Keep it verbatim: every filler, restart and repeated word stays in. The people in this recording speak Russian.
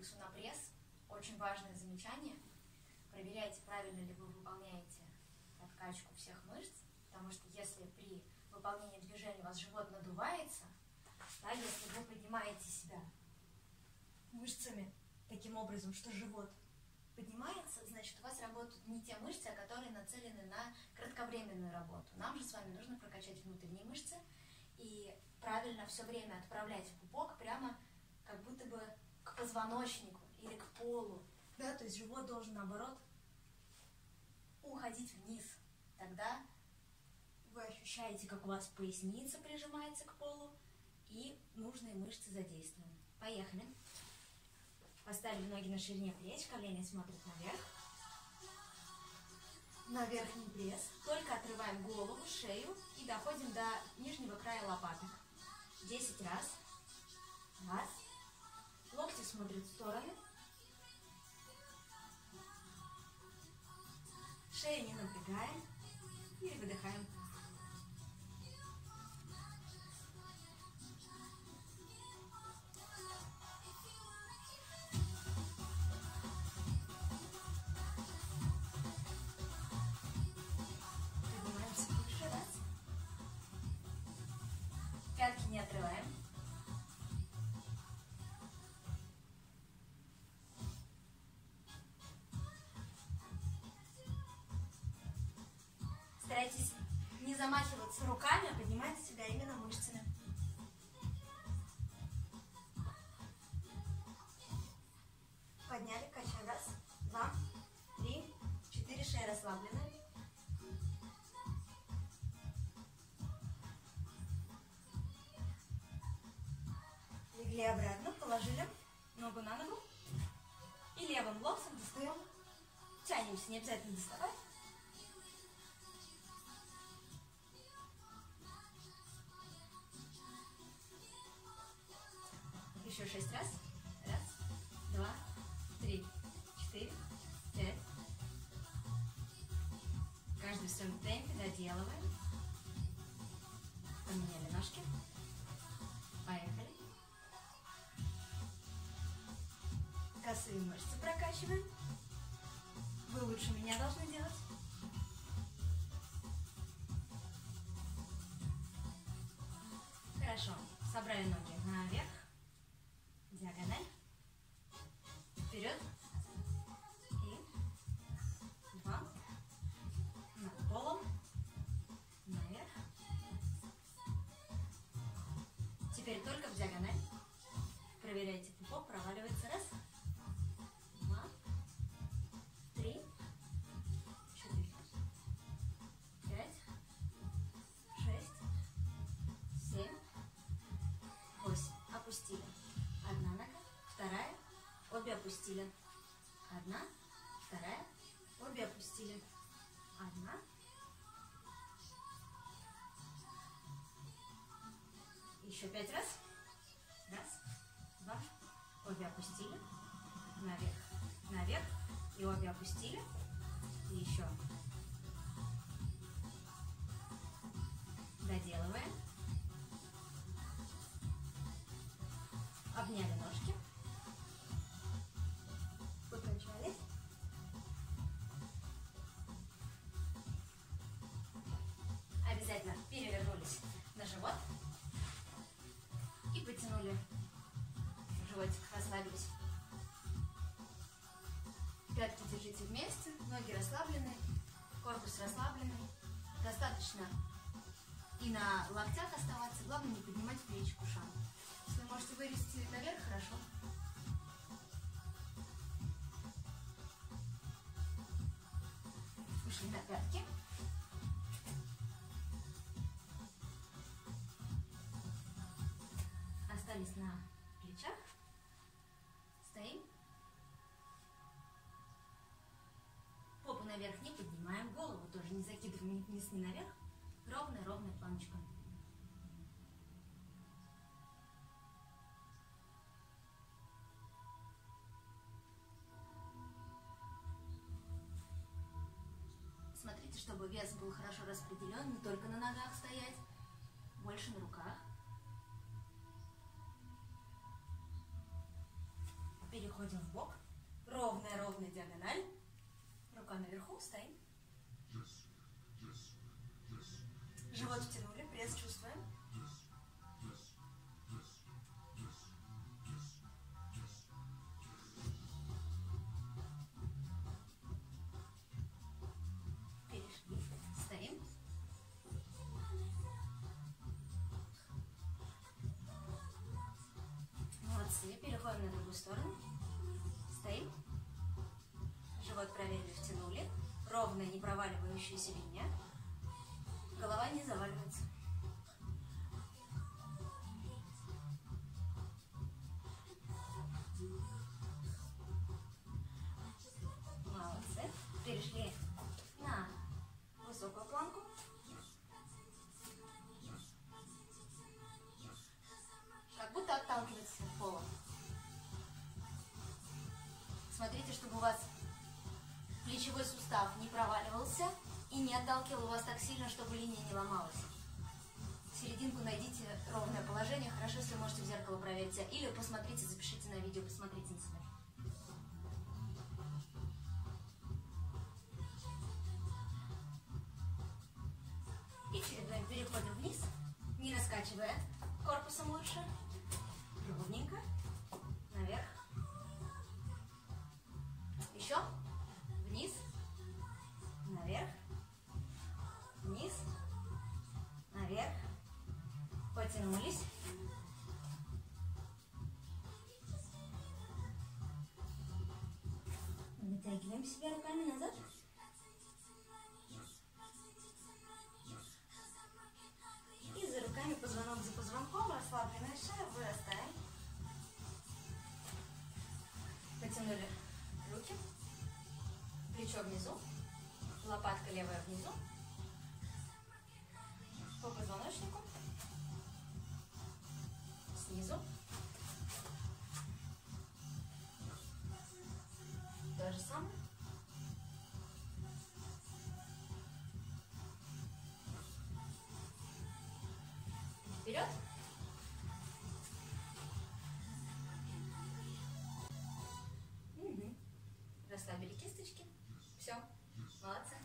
комплексу на пресс. Очень важное замечание. Проверяйте, правильно ли вы выполняете откачку всех мышц, потому что если при выполнении движения у вас живот надувается, да, если вы поднимаете себя мышцами таким образом, что живот поднимается, значит, у вас работают не те мышцы, а которые нацелены на кратковременную работу. Нам же с вами нужно прокачать внутренние мышцы и правильно все время отправлять пупок прямо как будто бы к позвоночнику или к полу. Да? То есть живот должен, наоборот, уходить вниз. Тогда вы ощущаете, как у вас поясница прижимается к полу и нужные мышцы задействованы. Поехали. Поставили ноги на ширине плеч, колени смотрят наверх. На верхний пресс. Только отрываем голову, шею и доходим до нижнего края лопаток. десять раз. Раз. Локти смотрят в стороны. Шею не напрягаем. И выдыхаем. Поднимаемся выше. Раз. Пятки не отрываем. Старайтесь не замахиваться руками, а поднимайте себя именно мышцами. Подняли, качаем. Раз, два, три, четыре. Шея расслаблена. Легли обратно, положили ногу на ногу. И левым локтем достаем. Тянемся, не обязательно доставать. Еще шесть раз. Раз, два, три, четыре, пять. Каждый в своем темпе доделываем. Поменяли ножки. Поехали. Косые мышцы прокачиваем. Вы лучше меня должны делать. Хорошо. Собрали ноги наверх. Диагональ. Вперед. И два. Над полом. Наверх. Теперь только в диагональ. Проверяйте, пупок проваливается. Раз. Два. Три. Четыре. Пять. Шесть. Семь. Восемь. Опустили. Одна нога, вторая, обе опустили. Одна, вторая, обе опустили. Одна. Еще пять раз. Раз, два, обе опустили. Наверх, наверх. И обе опустили. И еще. Доделываем. Обняли ножки. Покачались. Обязательно перевернулись на живот. И потянули животик, расслабились. Пятки держите вместе, ноги расслаблены, корпус расслабленный. Достаточно и на локтях оставаться, главное не поднимать плечи к ушам. Если можете вывести наверх, хорошо. Ушли на пятки. Остались на плечах. Стоим. Попу наверх не поднимаем, голову тоже не закидываем ни вниз, ни наверх. Ровная-ровная планочка. Смотрите, чтобы вес был хорошо распределен, не только на ногах стоять, больше на руках. переходим в бок. Ровная-ровная диагональ. Рука наверху, стоим. Живот втянули, пресс чувствуем. Перешли, стоим. Молодцы, переходим на другую сторону. Стоим. Живот проверили, втянули. Ровная, не проваливающаяся линия. Голова не заваливается. Молодцы. Перешли на высокую планку. Как будто отталкиваетесь от пола. Смотрите, чтобы у вас плечевой сустав не проваливался и не отталкивал вас так сильно, чтобы линия не ломалась. Серединку найдите, ровное положение. Хорошо, если можете в зеркало проверить. Или посмотрите, запишите на видео, посмотрите на себя. И чередуем, переходим вниз, не раскачивая корпусом лучше. Ровненько. Наверх. Еще. Вниз. Наверх. Вниз. Наверх. Потянулись. Вытягиваем себя руками назад. И за руками, позвонок за позвонком, расслабленная шея, вырастаем. Потянули руки. Плечо внизу. Лопатка левая внизу. По позвоночнику. Снизу. То же самое. Вперед. Угу. Расслабили кисточки. Все. Молодцы.